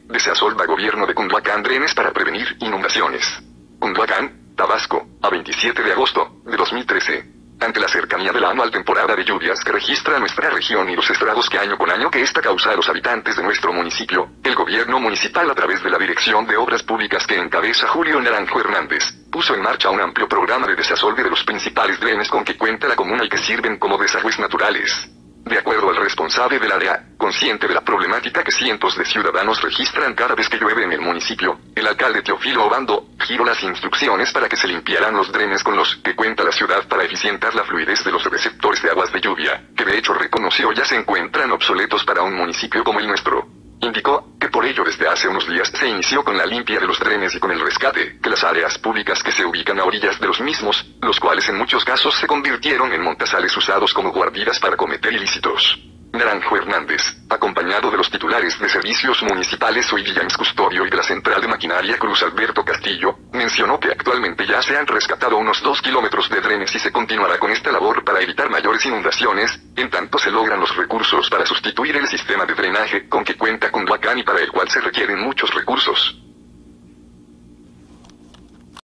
Desasolva gobierno de Cunduacán drenes para prevenir inundaciones. Cunduacán, Tabasco, a 27 de agosto de 2013. Ante la cercanía de la anual temporada de lluvias que registra nuestra región y los estragos que año con año que esta causa a los habitantes de nuestro municipio, el gobierno municipal a través de la Dirección de Obras Públicas que encabeza Julio Naranjo Hernández, puso en marcha un amplio programa de desasolve de los principales drenes con que cuenta la comuna y que sirven como desagües naturales. De acuerdo al responsable del área, consciente de la problemática que cientos de ciudadanos registran cada vez que llueve en el municipio, el alcalde Teófilo Obando giró las instrucciones para que se limpiaran los drenes con los que cuenta la ciudad para eficientar la fluidez de los receptores de aguas de lluvia, que de hecho reconoció ya se encuentran obsoletos para un municipio como el nuestro. Indicó que por ello desde hace unos días se inició con la limpia de los drenes y con el rescate de las áreas públicas que se ubican a orillas de los mismos, los cuales en muchos casos se convirtieron en montazales usados como guaridas para cometer ilícitos. Naranjo Hernández, acompañado de los titulares de servicios municipales Soy Villains Custodio y de la central de maquinaria Cruz Alberto Castillo, mencionó que actualmente ya se han rescatado unos 2 kilómetros de drenes y se continuará con esta labor para evitar mayores inundaciones, en tanto se logran los recursos para sustituir el sistema de drenaje con que cuenta Cunduacán y para el cual se requieren muchos recursos.